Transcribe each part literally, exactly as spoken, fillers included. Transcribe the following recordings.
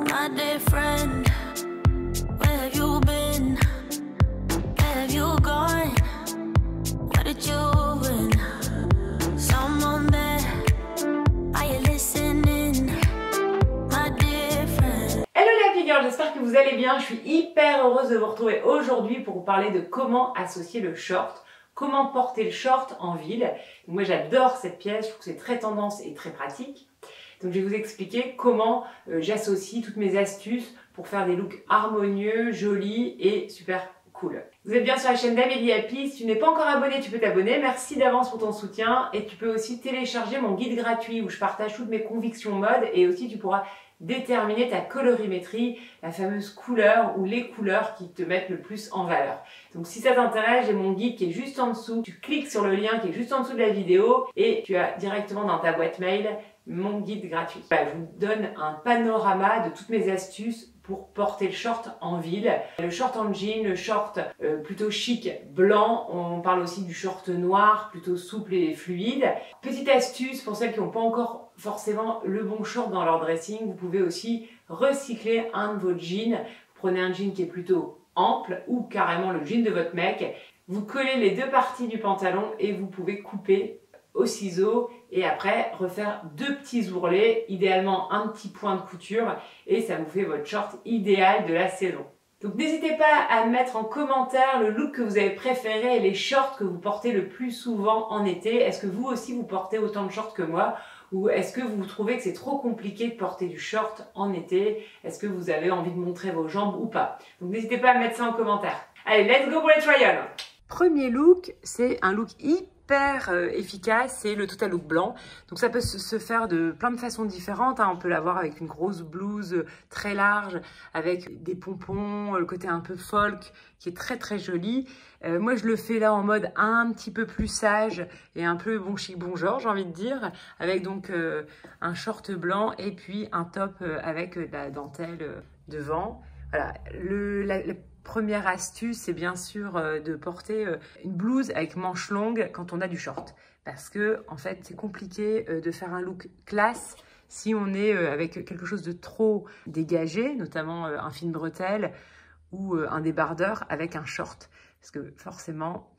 My dear friend, where have you been? Where have you gone? What did you win? Someone there, are you listening? My dear friend. Hello les happy girls, j'espère que vous allez bien. Je suis hyper heureuse de vous retrouver aujourd'hui pour vous parler de comment associer le short. Comment porter le short en ville. Moi j'adore cette pièce, je trouve que c'est très tendance et très pratique. Donc je vais vous expliquer comment euh, j'associe toutes mes astuces pour faire des looks harmonieux, jolis et super cool. Vous êtes bien sur la chaîne d'Amélie Happy. Si tu n'es pas encore abonné, tu peux t'abonner. Merci d'avance pour ton soutien. Et tu peux aussi télécharger mon guide gratuit où je partage toutes mes convictions mode et aussi tu pourras déterminer ta colorimétrie, la fameuse couleur ou les couleurs qui te mettent le plus en valeur. Donc si ça t'intéresse, j'ai mon guide qui est juste en dessous. Tu cliques sur le lien qui est juste en dessous de la vidéo et tu as directement dans ta boîte mail mon guide gratuit. Voilà, je vous donne un panorama de toutes mes astuces pour porter le short en ville. Le short en jean, le short euh, plutôt chic blanc, on parle aussi du short noir plutôt souple et fluide. Petite astuce pour celles qui n'ont pas encore forcément le bon short dans leur dressing, vous pouvez aussi recycler un de vos jeans. Vous prenez un jean qui est plutôt ample ou carrément le jean de votre mec. Vous collez les deux parties du pantalon et vous pouvez couper au ciseau et après refaire deux petits ourlets, idéalement un petit point de couture et ça vous fait votre short idéal de la saison. Donc n'hésitez pas à mettre en commentaire le look que vous avez préféré et les shorts que vous portez le plus souvent en été. Est-ce que vous aussi vous portez autant de shorts que moi ou est-ce que vous trouvez que c'est trop compliqué de porter du short en été? Est-ce que vous avez envie de montrer vos jambes ou pas? Donc n'hésitez pas à mettre ça en commentaire. Allez, let's go pour les trials. Premier look, c'est un look hyper hyper euh, efficace, c'est le total look blanc. Donc ça peut se, se faire de plein de façons différentes, hein. On peut l'avoir avec une grosse blouse euh, très large, avec des pompons, euh, le côté un peu folk, qui est très très joli. Euh, moi je le fais là en mode un petit peu plus sage et un peu bon chic bon genre, j'ai envie de dire, avec donc euh, un short blanc et puis un top euh, avec euh, de la dentelle euh, devant. Voilà, le, la, la première astuce, c'est bien sûr euh, de porter euh, une blouse avec manches longues quand on a du short. Parce que, en fait, c'est compliqué euh, de faire un look classe si on est euh, avec quelque chose de trop dégagé, notamment euh, un fine bretelle ou euh, un débardeur avec un short. Parce que forcément,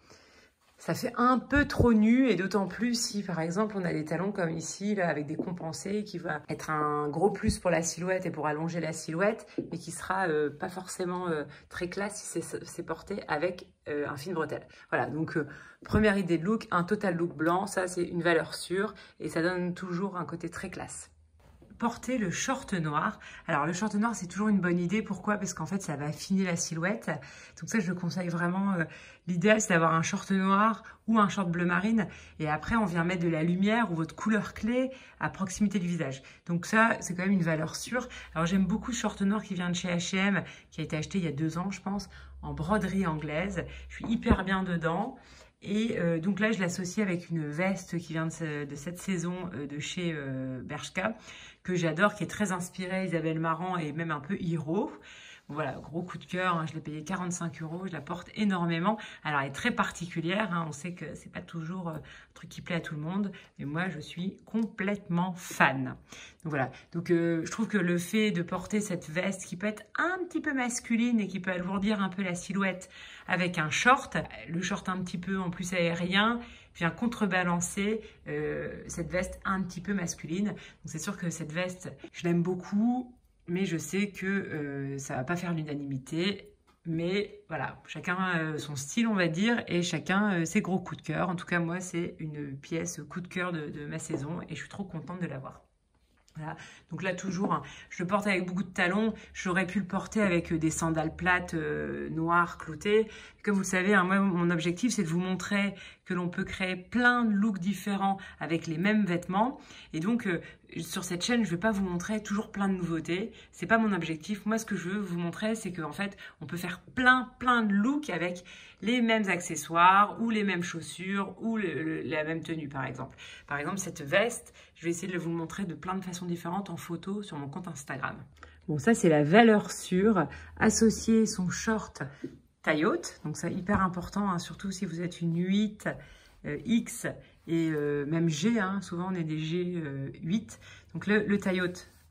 ça fait un peu trop nu et d'autant plus si, par exemple, on a des talons comme ici, là, avec des compensés, qui va être un gros plus pour la silhouette et pour allonger la silhouette, mais qui sera euh, pas forcément euh, très classe si c'est porté avec euh, un fine bretelle. Voilà, donc euh, première idée de look, un total look blanc, ça c'est une valeur sûre et ça donne toujours un côté très classe. Porter le short noir. Alors le short noir c'est toujours une bonne idée, pourquoi? Parce qu'en fait ça va affiner la silhouette, donc ça je le conseille vraiment. Euh, l'idéal c'est d'avoir un short noir ou un short bleu marine et après on vient mettre de la lumière ou votre couleur clé à proximité du visage, donc ça c'est quand même une valeur sûre. Alors j'aime beaucoup ce short noir qui vient de chez H et M, qui a été acheté il y a deux ans je pense, en broderie anglaise. Je suis hyper bien dedans. Et euh, donc là, je l'associe avec une veste qui vient de, ce, de cette saison euh, de chez euh, Bershka, que j'adore, qui est très inspirée Isabelle Marant et même un peu Hiro. Voilà, gros coup de cœur, hein, je l'ai payé quarante-cinq euros, je la porte énormément. Alors, elle est très particulière, hein, on sait que c'est pas toujours euh, un truc qui plaît à tout le monde, mais moi, je suis complètement fan. Donc voilà, donc euh, je trouve que le fait de porter cette veste qui peut être un petit peu masculine et qui peut alourdir un peu la silhouette avec un short, le short un petit peu en plus aérien, vient contrebalancer euh, cette veste un petit peu masculine. Donc c'est sûr que cette veste, je l'aime beaucoup, mais je sais que euh, ça va pas faire l'unanimité. Mais voilà, chacun euh, son style, on va dire, et chacun euh, ses gros coups de cœur. En tout cas, moi, c'est une pièce coup de cœur de, de ma saison et je suis trop contente de l'avoir. Voilà. Donc là, toujours, hein, je le porte avec beaucoup de talons. J'aurais pu le porter avec des sandales plates euh, noires, cloutées. Comme vous le savez, hein, moi, mon objectif, c'est de vous montrer que l'on peut créer plein de looks différents avec les mêmes vêtements. Et donc, euh, sur cette chaîne, je ne vais pas vous montrer toujours plein de nouveautés. C'est pas mon objectif. Moi, ce que je veux vous montrer, c'est qu'en fait, on peut faire plein, plein de looks avec les mêmes accessoires ou les mêmes chaussures ou le, le, la même tenue, par exemple. Par exemple, cette veste, je vais essayer de vous montrer de plein de façons différentes en photo sur mon compte Instagram. Bon, ça, c'est la valeur sûre. Associer son short taille haute, donc c'est hyper important, hein, surtout si vous êtes une huit, euh, X et euh, même G, hein, souvent on est des G euh, huit. Donc le, le taille haute,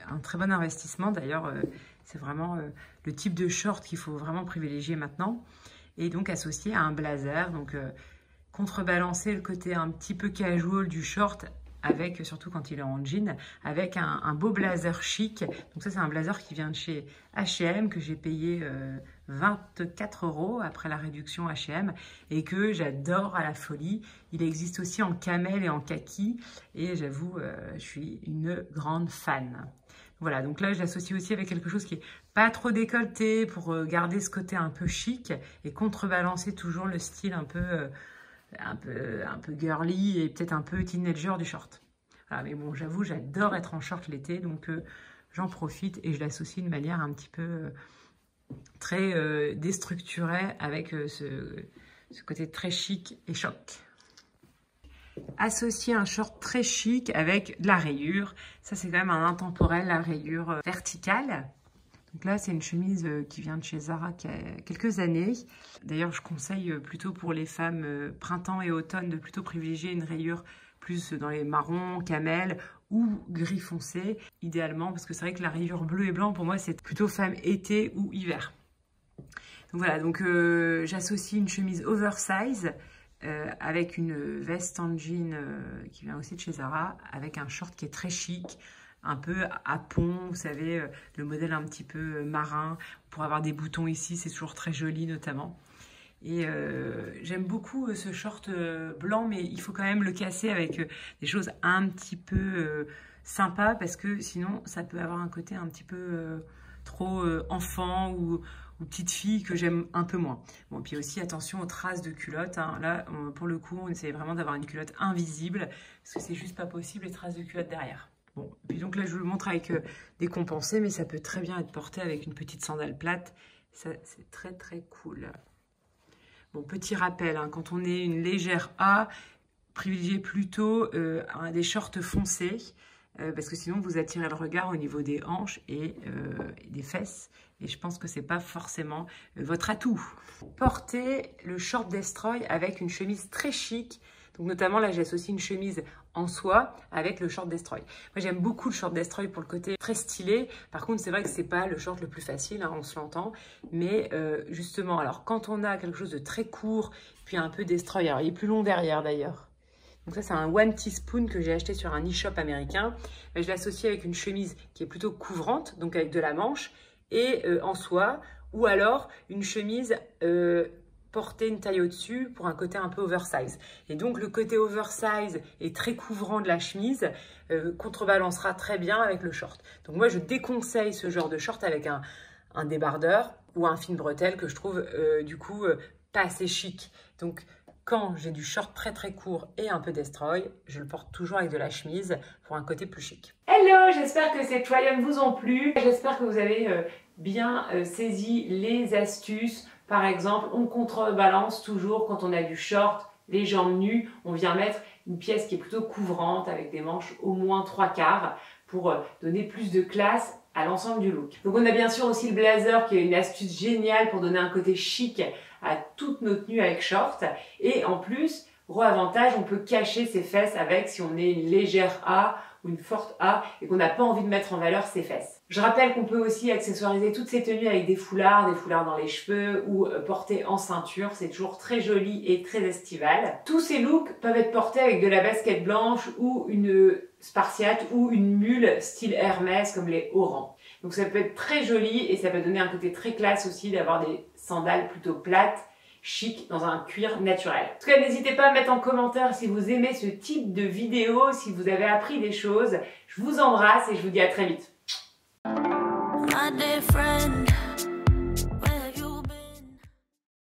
un très bon investissement. D'ailleurs, euh, c'est vraiment euh, le type de short qu'il faut vraiment privilégier maintenant. Et donc associé à un blazer, donc euh, contrebalancer le côté un petit peu casual du short, avec, surtout quand il est en jean, avec un, un beau blazer chic. Donc ça, c'est un blazer qui vient de chez H et M, que j'ai payé euh, vingt-quatre euros après la réduction H et M, et que j'adore à la folie. Il existe aussi en camel et en kaki, et j'avoue, euh, je suis une grande fan. Voilà, donc là, je l'associe aussi avec quelque chose qui est pas trop décolleté pour euh, garder ce côté un peu chic et contrebalancer toujours le style un peu... Euh, Un peu, un peu girly et peut-être un peu teenager du short. Voilà, mais bon, j'avoue, j'adore être en short l'été, donc euh, j'en profite et je l'associe de manière un petit peu euh, très euh, déstructurée avec euh, ce, ce côté très chic et choc. Associer un short très chic avec de la rayure, ça c'est quand même un intemporel, la rayure euh, verticale. Donc là, c'est une chemise qui vient de chez Zara qui a quelques années. D'ailleurs, je conseille plutôt pour les femmes printemps et automne de plutôt privilégier une rayure plus dans les marrons, camel ou gris foncé, idéalement, parce que c'est vrai que la rayure bleu et blanc, pour moi, c'est plutôt femme été ou hiver. Donc voilà, donc euh, j'associe une chemise oversize euh, avec une veste en jean euh, qui vient aussi de chez Zara, avec un short qui est très chic, un peu à pont, vous savez, le modèle un petit peu marin, pour avoir des boutons ici, c'est toujours très joli notamment. Et euh, j'aime beaucoup ce short blanc, mais il faut quand même le casser avec des choses un petit peu euh, sympas, parce que sinon ça peut avoir un côté un petit peu euh, trop euh, enfant ou, ou petite fille que j'aime un peu moins. Bon, puis aussi attention aux traces de culottes, hein. Là, on, pour le coup, on essaie vraiment d'avoir une culotte invisible, parce que c'est juste pas possible les traces de culottes derrière. Bon, puis donc là, je vous le montre avec euh, des compensés, mais ça peut très bien être porté avec une petite sandale plate. Ça, c'est très, très cool. Bon, petit rappel, hein, quand on est une légère A, privilégiez plutôt euh, un, des shorts foncés, euh, parce que sinon, vous attirez le regard au niveau des hanches et, euh, et des fesses. Et je pense que c'est pas forcément euh, votre atout. Portez le short Destroy avec une chemise très chic. Donc notamment, là, j'associe une chemise en soie avec le short Destroy. Moi, j'aime beaucoup le short Destroy pour le côté très stylé. Par contre, c'est vrai que c'est pas le short le plus facile, hein, on se l'entend. Mais euh, justement, alors quand on a quelque chose de très court, puis un peu Destroy, alors il est plus long derrière d'ailleurs. Donc ça, c'est un One Teaspoon que j'ai acheté sur un e-shop américain. Mais je l'associe avec une chemise qui est plutôt couvrante, donc avec de la manche, et euh, en soie. Ou alors une chemise... Euh, porter une taille au-dessus pour un côté un peu oversize. Et donc, le côté oversize et très couvrant de la chemise euh, contrebalancera très bien avec le short. Donc, moi, je déconseille ce genre de short avec un, un débardeur ou un fine bretelle que je trouve, euh, du coup, euh, pas assez chic. Donc, quand j'ai du short très très court et un peu destroy, je le porte toujours avec de la chemise pour un côté plus chic. Hello, j'espère que ces try-on vous ont plu. J'espère que vous avez euh, bien euh, saisi les astuces. Par exemple, on contrebalance toujours quand on a du short, les jambes nues. On vient mettre une pièce qui est plutôt couvrante avec des manches au moins trois quarts pour donner plus de classe à l'ensemble du look. Donc on a bien sûr aussi le blazer qui est une astuce géniale pour donner un côté chic à toutes nos tenues avec short. Et en plus, gros avantage, on peut cacher ses fesses avec, si on est une légère A ou une forte A et qu'on n'a pas envie de mettre en valeur ses fesses. Je rappelle qu'on peut aussi accessoiriser toutes ces tenues avec des foulards, des foulards dans les cheveux ou portés en ceinture. C'est toujours très joli et très estival. Tous ces looks peuvent être portés avec de la basket blanche ou une spartiate ou une mule style Hermès comme les Oran. Donc ça peut être très joli et ça peut donner un côté très classe aussi d'avoir des sandales plutôt plates, chic, dans un cuir naturel. En tout cas, n'hésitez pas à mettre en commentaire si vous aimez ce type de vidéo, si vous avez appris des choses. Je vous embrasse et je vous dis à très vite.